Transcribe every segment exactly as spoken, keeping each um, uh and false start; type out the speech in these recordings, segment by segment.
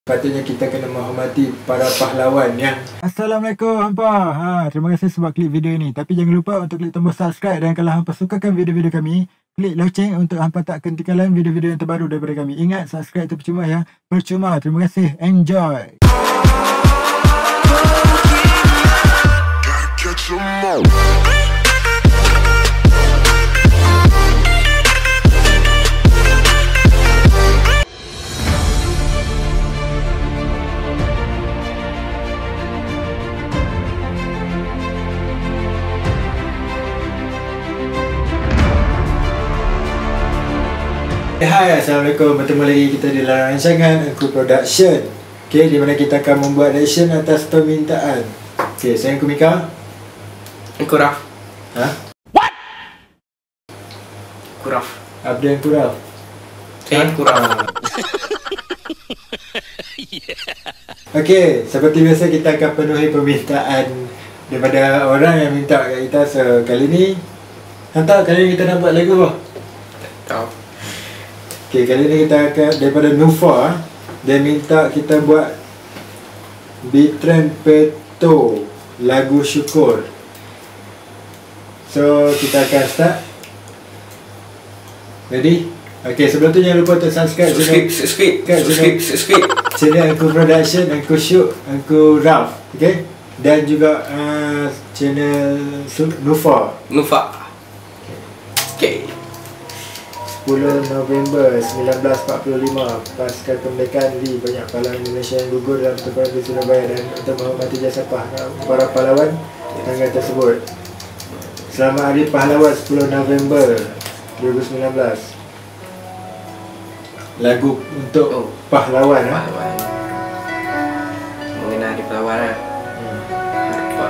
Patutnya kita kena menghormati para pahlawan yang... Assalamualaikum hampa. Ha, terima kasih sebab klik video ini. Tapi jangan lupa untuk klik tombol subscribe, dan kalau hampa sukakan video-video kami, klik loceng untuk hampa tak ketinggalan video-video yang terbaru daripada kami. Ingat, subscribe itu percuma ya. Percuma. Terima kasih. Enjoy. Hai, Assalamualaikum. Bertemu lagi kita di dalam rancangan Engku Production. Okay, di mana kita akan membuat reaction atas permintaan. Okay, saya Engku Mika. Engku Raf. Ha? What? Engku Raf. Abdi Engku Raf. Eh, Engku Raf. Okay, seperti biasa kita akan penuhi permintaan daripada orang yang minta kat kita. So, kali ni hantar, kali ni kita nak buat lagu apa? Tahu. Okay, kali ni kita akan daripada Nufa. Dia minta kita buat Bitren Peto, lagu syukur. So kita akan start. Ready? Okay, sebelum tu jangan lupa untuk subscribe Subscribe, subscribe, subscribe, subscribe channel Engku Production, Engku Shoot, Engku Raf. Okay? Dan juga uh, channel Nufa. Nufa. Okay. sepuluh November seribu sembilan ratus empat puluh lima, pasca kemerdekaan negeri, banyak pahlawan Indonesia yang gugur dalam pertempuran di Surabaya, dan untuk menghormati jasa para pahlawan tanggal tersebut. Selamat Hari Pahlawan sepuluh November dua ribu sembilan belas. Lagu untuk Oh, pahlawan. Ha? pahlawan. Mengenai Hari Pahlawan lah. Hmm. Apa?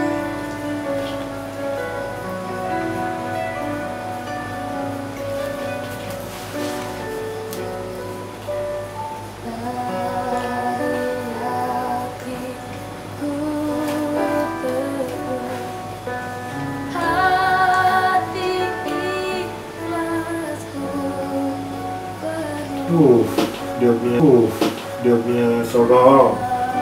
Uh, dia punya uh, dia punya suara.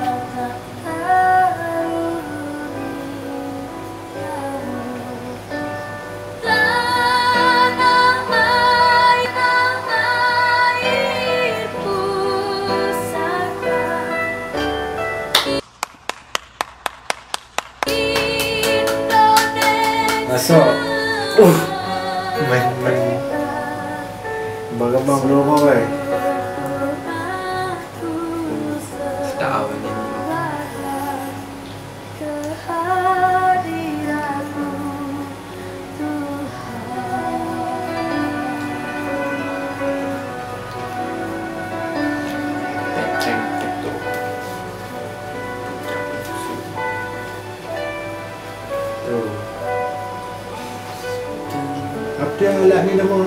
Masuk. Uh, main main. Bang-bang belum mau kan? Tahu ni. Bitren Peto. Tuh. Apa yang alat ni nama?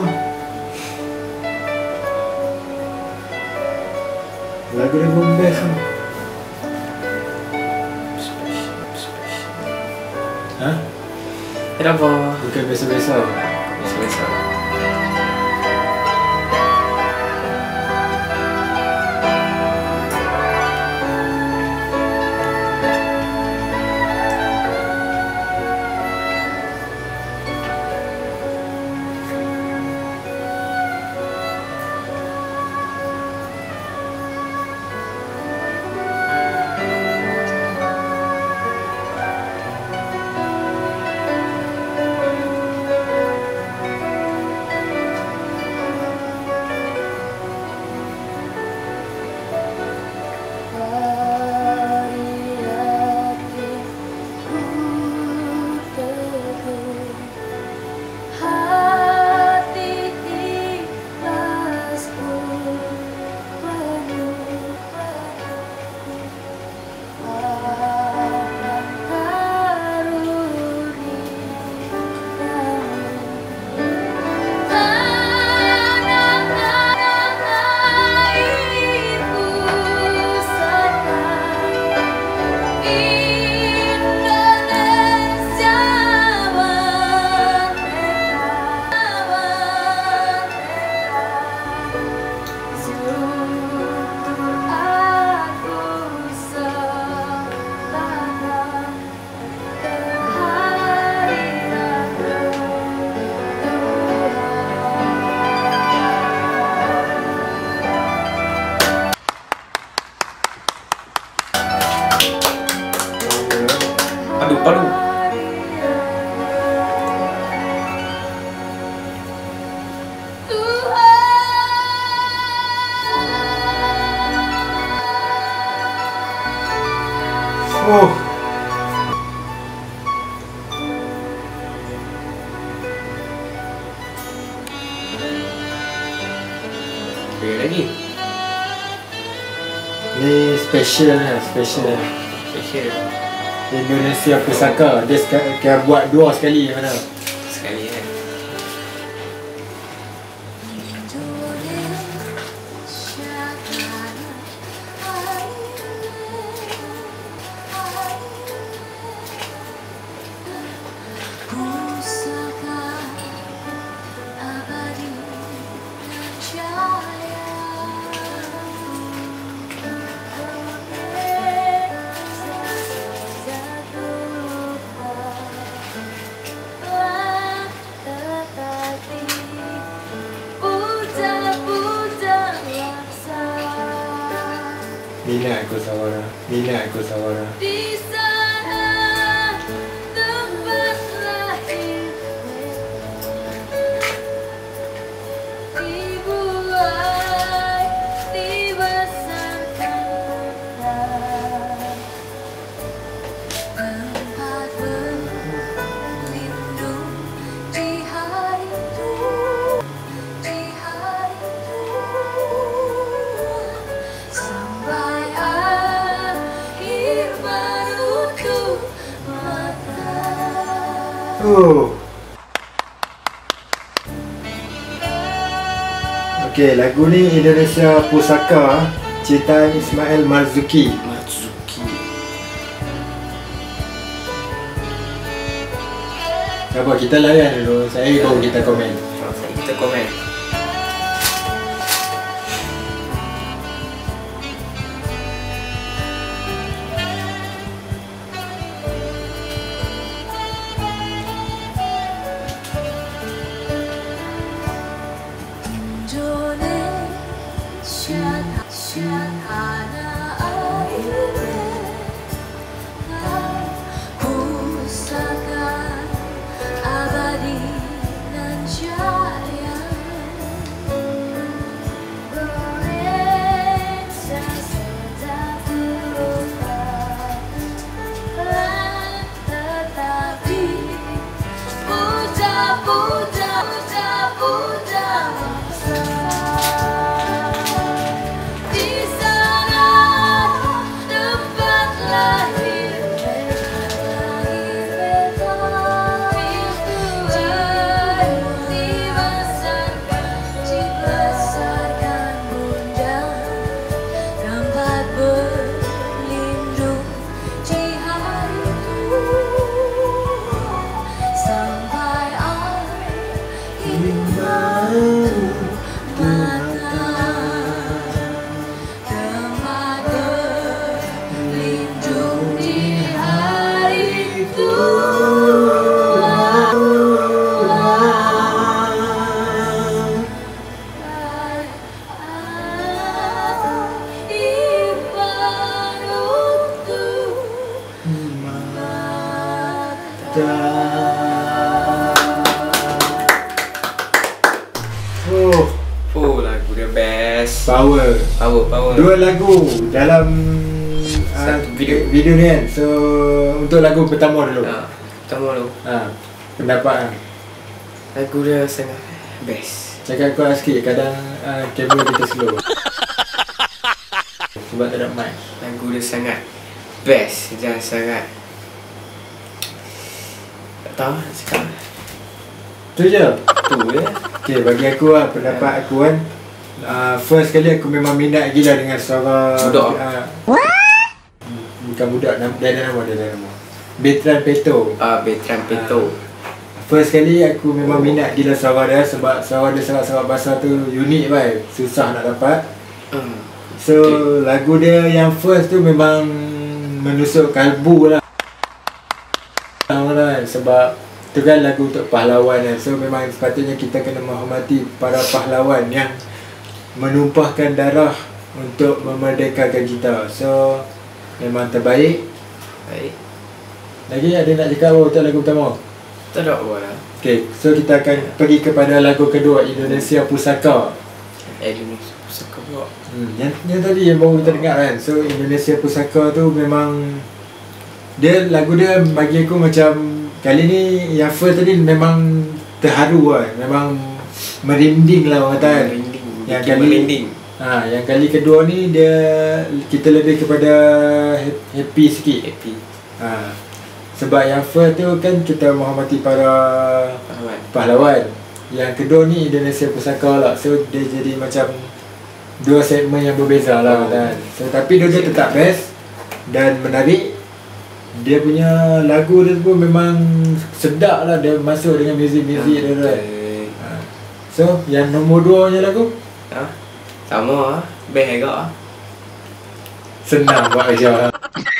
Lagu dia pun best kan? Special, special. Ha? Kenapa? Bukan biasa-biasa. Biasa-biasa. palu. Oh. Okey lagi. Ni special lah, special. Special. Indonesia Pusaka. Dia kena buat dua sekali mana? Sekali kan. Minat aku Sawara. Minat aku Sawara. Di sana tempat lahir dibuai, dibesarkan bulan, tempat berlindung di hari itu, di hari itu, sampai akhir menutup mata. Oh. Okey, lagu ni Indonesia Pusaka, ciptaan Ismail Marzuki. Marzuki. Apa kita layan dulu. Saya baru kita komen. Okay, kita komen. Indonesia tanah airnya, pusaka abadi nan jaya. Indonesia sudah berubah, tetapi puja-puja, puja-puja bangsa. Di sana tempat lahir beta, lahir beta, dibesarkan, dibesarkan bunda, tempat berlindung di hari itu, sampai akhir menutup mata, tempat berlindung di hari itu. Oh, Oh, lagu dia best. power. Power, power. Dua lagu dalam uh, Satu video. video ni kan. So untuk lagu pertama dulu. Ha, pertama dulu. Ha, pendapat kan. Lagu dia sangat best. Cakap kuat sikit, kadang uh, kamera kita slow. Sebab tak ada mic. Lagu dia sangat best dan sangat, tak tahu nak cakap. Tu je. Tu je. Okay, bagi aku lah, pendapat aku kan, uh, first kali aku memang minat gila dengan suara Budak. uh, bukan budak, nam- dia ada nama, dia ada nama Bertrand Peto. Ah, Bertrand Peto. First kali aku memang minat gila suara dia sebab suara dia sangat-sangat bahasa tu unik baik, susah nak dapat. Hmm. So okay, lagu dia yang first tu memang menusuk kalbu lah. Sebab tu kan lagu untuk pahlawan kan. So memang sepatutnya kita kena menghormati para pahlawan yang menumpahkan darah untuk memerdekakan kita. So memang terbaik. Baik. Lagi ada nak cakap apa untuk lagu pertama? Tak ada apa lah. Okay, so kita akan pergi kepada lagu kedua, Indonesia Pusaka. Indonesia Pusaka pula. Hmm, yang, yang tadi yang baru kita dengar kan. So Indonesia Pusaka tu memang dia, lagu dia bagi aku macam kali ni yang first tadi memang terharu lah. Memang merinding lah orang kata kan. Merinding. Yang Bikin kali merinding. Ha, yang kali kedua ni dia kita lebih kepada happy sikit. Happy. Ha. Sebab yang first tu kan kita menghormati para Pahlawan. pahlawan. Yang kedua ni Indonesia Pusaka lah. So dia jadi macam dua segmen yang berbeza lah kan. So tapi dua-dua tetap best dan menarik. Dia punya lagu dia pun memang sedap lah. Dia masuk dengan muzik-muzik dia tu. Ha. So yang nombor dua nya lagu Ha? Sama lah. Best agak lah. senang buat kerja.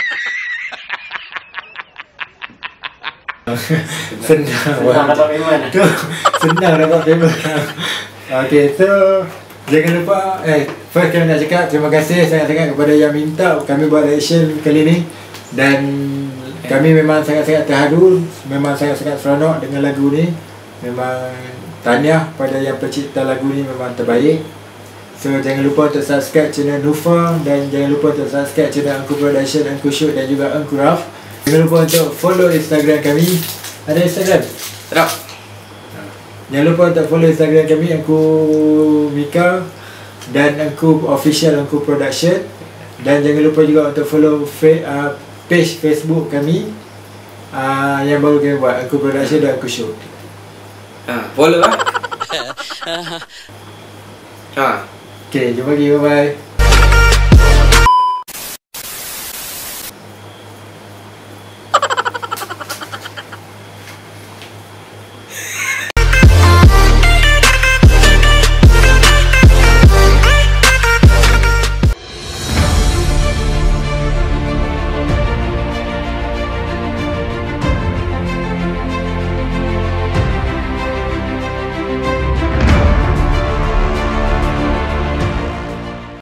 Senang buat Senang dapat payment. tu. Senang dapat payment. Okay, so jangan lupa eh first kami nak cakap terima kasih sangat-sangat kepada yang minta kami buat reaction kali ni. Dan kami memang sangat-sangat terharu, memang sangat-sangat seronok dengan lagu ni. Memang tahniah pada yang pencipta lagu ni, memang terbaik. So jangan lupa untuk subscribe channel Nufa dan jangan lupa untuk subscribe channel Engku Production, Engku Shoot dan juga Engku Raf. Jangan lupa untuk follow Instagram kami. Ada Instagram? Tak. Jangan lupa untuk follow Instagram kami Engku Mika dan Engku Official Engku Production. Dan jangan lupa juga untuk follow fa- uh, page Facebook kami uh, yang baru kami buat, Engku Production dan Engku Shoot. Ha, follow lah. Ha. Okay, jumpa lagi, bye bye.